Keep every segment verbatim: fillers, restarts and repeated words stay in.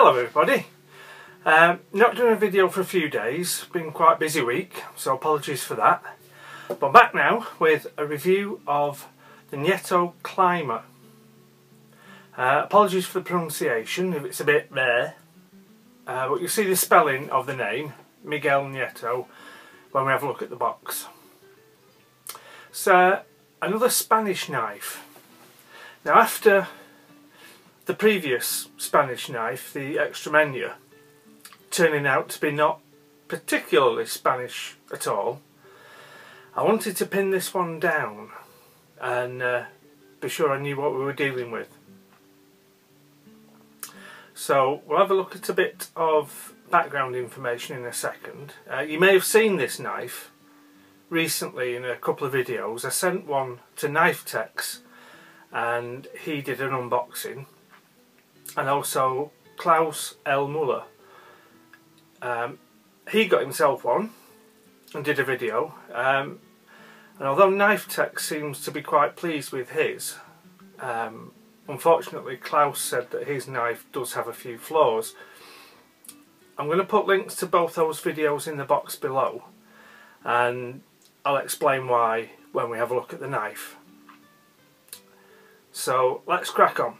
Hello everybody. Um, not doing a video for a few days, been quite a busy week, so apologies for that. But I'm back now with a review of the Nieto Climber. Uh, apologies for the pronunciation if it's a bit there, uh, but you'll see the spelling of the name, Miguel Nieto, when we have a look at the box. So, another Spanish knife. Now after the previous Spanish knife, the Extremeña, turning out to be not particularly Spanish at all, I wanted to pin this one down and uh, be sure I knew what we were dealing with. So we'll have a look at a bit of background information in a second. Uh, you may have seen this knife recently in a couple of videos. I sent one to KnifeTex and he did an unboxing. And also Klaus L. Muller, um, he got himself one and did a video, um, and although KnifeTex seems to be quite pleased with his, um, unfortunately Klaus said that his knife does have a few flaws. I'm going to put links to both those videos in the box below, and I'll explain why when we have a look at the knife. So let's crack on.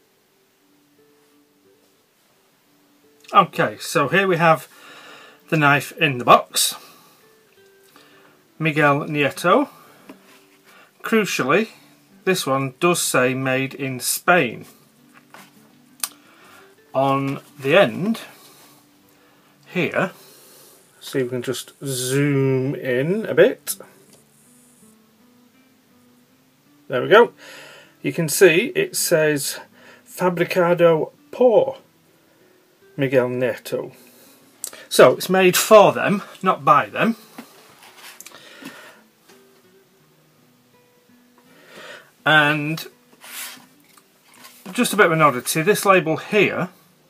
Okay, so here we have the knife in the box. Miguel Nieto. Crucially, this one does say made in Spain. On the end here, see if we can just zoom in a bit. There we go. You can see it says Fabricado por Miguel Nieto. So it's made for them, not by them. And just a bit of an oddity, this label here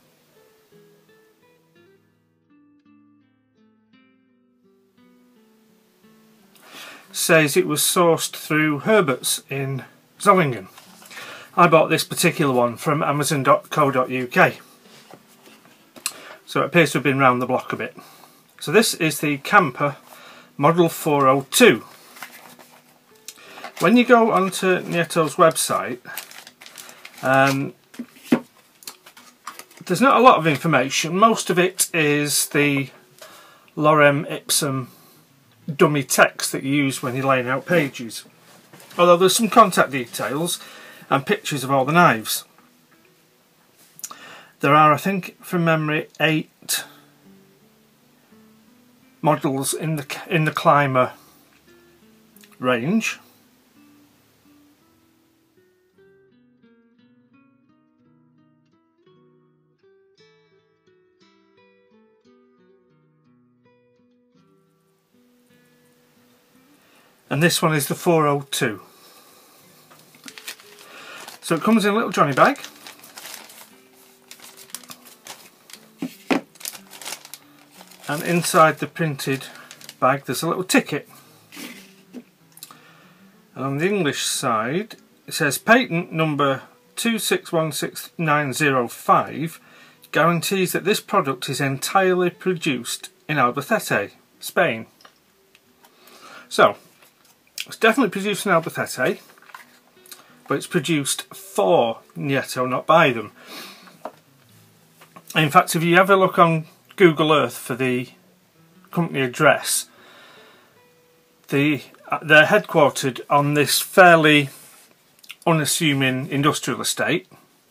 says it was sourced through Herbert's in Zollingen. I bought this particular one from amazon dot co dot U K. So it appears to have been round the block a bit. So this is the Camper Model four oh two. When you go onto Nieto's website, um, there's not a lot of information. Most of it is the Lorem Ipsum dummy text that you use when you're laying out pages. Although there's some contact details and pictures of all the knives. There are, I think, from memory, eight models in the in the Climber range. And this one is the four oh two. So it comes in a little Johnny bag. And inside the printed bag there's a little ticket. And on the English side it says patent number two six one six nine zero five guarantees that this product is entirely produced in Albacete, Spain. So it's definitely produced in Albacete, but it's produced for Nieto, not by them. In fact, if you ever look on Google Earth for the company address, the they're headquartered on this fairly unassuming industrial estate.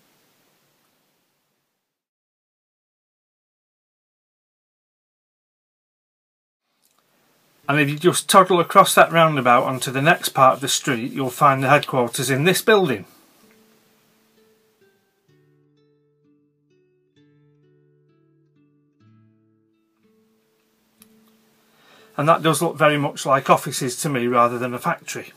And if you just toddle across that roundabout onto the next part of the street, you'll find the headquarters in this building. And that does look very much like offices to me rather than a factory.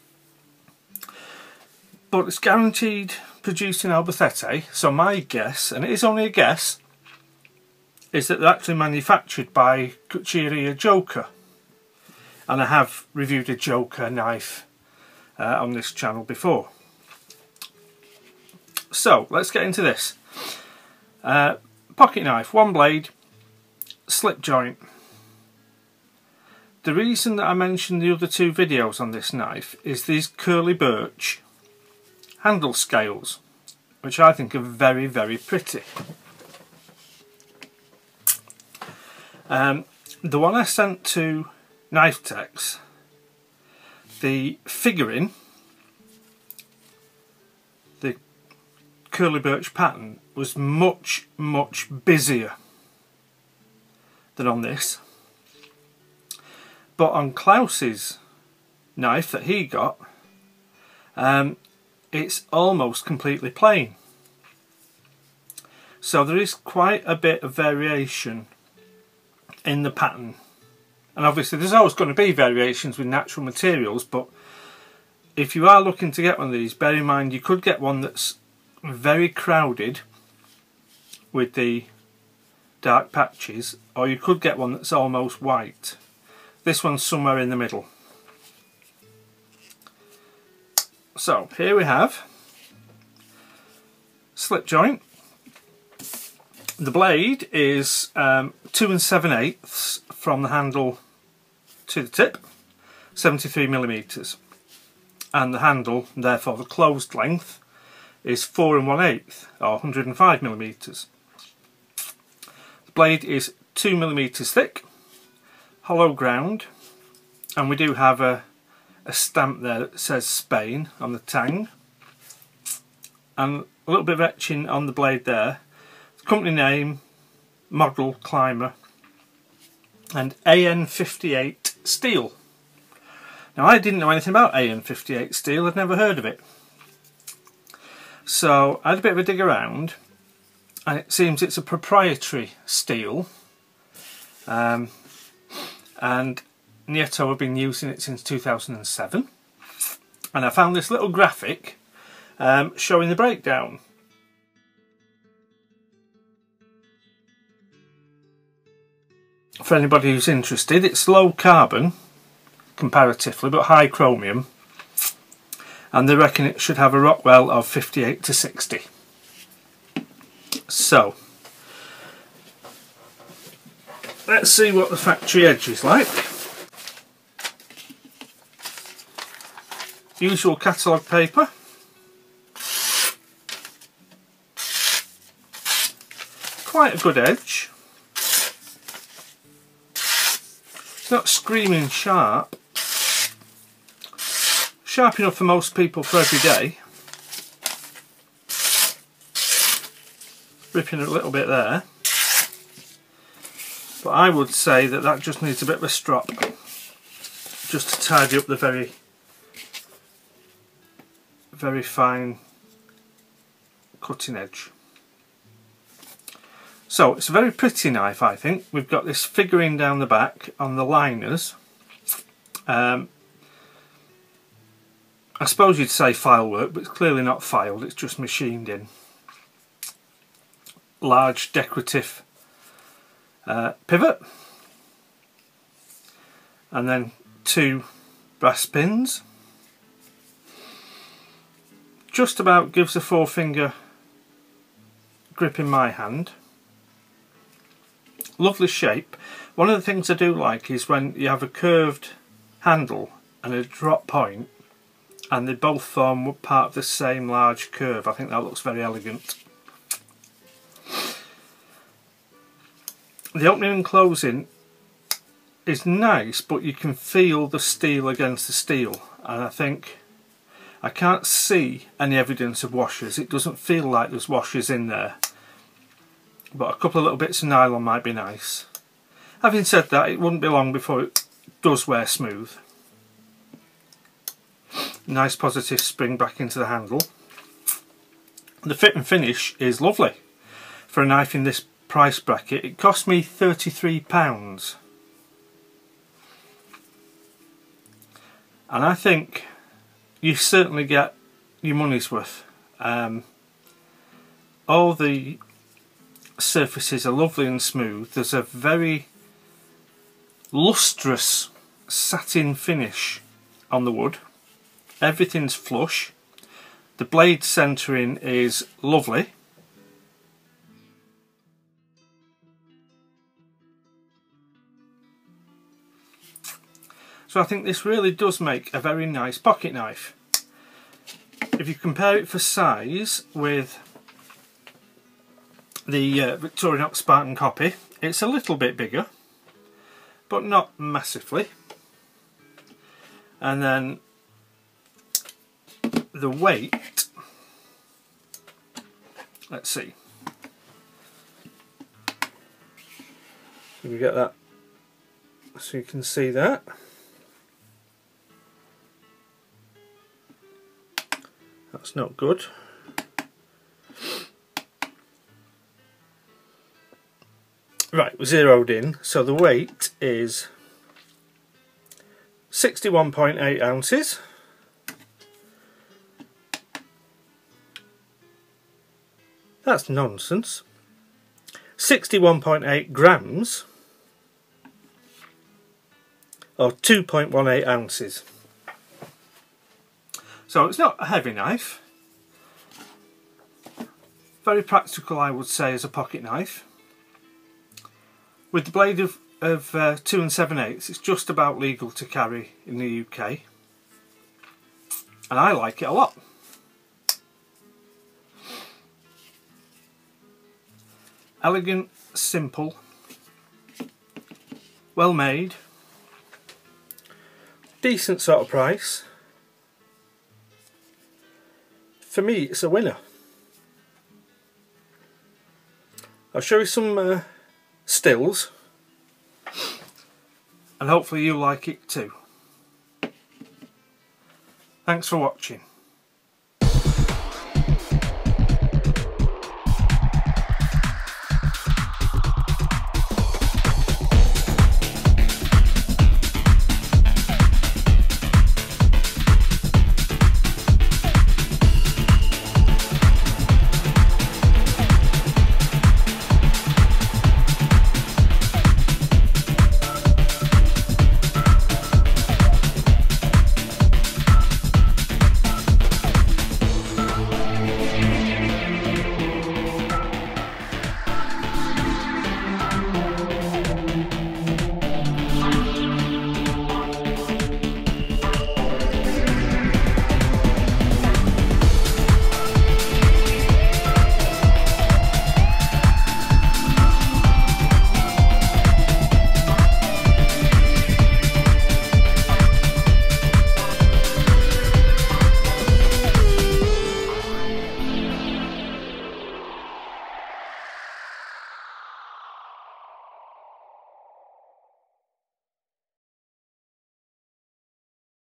But it's guaranteed produced in Albacete, so my guess, and it is only a guess, is that they're actually manufactured by Cucceria Joker. And I have reviewed a Joker knife uh, on this channel before. So let's get into this. Uh, pocket knife, one blade, slip joint. The reason that I mentioned the other two videos on this knife is these Curly Birch handle scales, which I think are very, very pretty. Um, the one I sent to Knifetex, the figuring, the Curly Birch pattern, was much, much busier than on this. But on Klaus's knife that he got, um, it's almost completely plain. So there is quite a bit of variation in the pattern. And obviously there's always going to be variations with natural materials, but if you are looking to get one of these, bear in mind you could get one that's very crowded with the dark patches, or you could get one that's almost white. This one's somewhere in the middle. So here we have slip joint. The blade is um, two and seven eighths from the handle to the tip, seventy-three millimeters, and the handle, therefore the closed length, is four and one eighth, or one hundred and five millimeters. The blade is two millimeters thick, hollow ground, and we do have a, a stamp there that says Spain on the tang, and a little bit of etching on the blade there. The company name, model, climber, and A N fifty-eight steel. Now I didn't know anything about A N fifty-eight steel, I'd never heard of it. So I had a bit of a dig around, and it seems it's a proprietary steel. Um, and Nieto have been using it since two thousand seven, and I found this little graphic um, showing the breakdown. For anybody who's interested, it's low carbon comparatively, but high chromium, and they reckon it should have a Rockwell of fifty-eight to sixty. So let's see what the factory edge is like. Usual catalogue paper. Quite a good edge. It's not screaming sharp. Sharp enough for most people for every day. Ripping a little bit there. But I would say that that just needs a bit of a strop, just to tidy up the very, very fine cutting edge. So it's a very pretty knife, I think. We've got this figuring down the back on the liners. Um, I suppose you'd say file work, but it's clearly not filed, it's just machined in. Large decorative uh, pivot, and then two brass pins. Just about gives a four finger grip in my hand. Lovely shape. One of the things I do like is when you have a curved handle and a drop point, and they both form part of the same large curve. I think that looks very elegant. The opening and closing is nice, but you can feel the steel against the steel, and I think I can't see any evidence of washers. It doesn't feel like there's washers in there, but a couple of little bits of nylon might be nice. Having said that, it wouldn't be long before it does wear smooth. Nice positive spring back into the handle. The fit and finish is lovely. For a knife in this price bracket, it cost me thirty-three pounds. And I think you certainly get your money's worth. Um, all the surfaces are lovely and smooth. There's a very lustrous satin finish on the wood. Everything's flush. The blade centering is lovely. So I think this really does make a very nice pocket knife. If you compare it for size with the uh, Victorinox Spartan copy, it's a little bit bigger, but not massively. And then the weight, let's see, we get that so you can see that. That's not good. Right, we're zeroed in, so the weight is sixty-one point eight ounces. That's nonsense. sixty-one point eight grams, or two point one eight ounces. So it's not a heavy knife. Very practical, I would say, as a pocket knife. With the blade of, of uh, two and seven eighths, it's just about legal to carry in the U K. And I like it a lot. Elegant, simple, well made, decent sort of price. For me, it's a winner. I'll show you some uh, stills, and hopefully you like it too. Thanks for watching.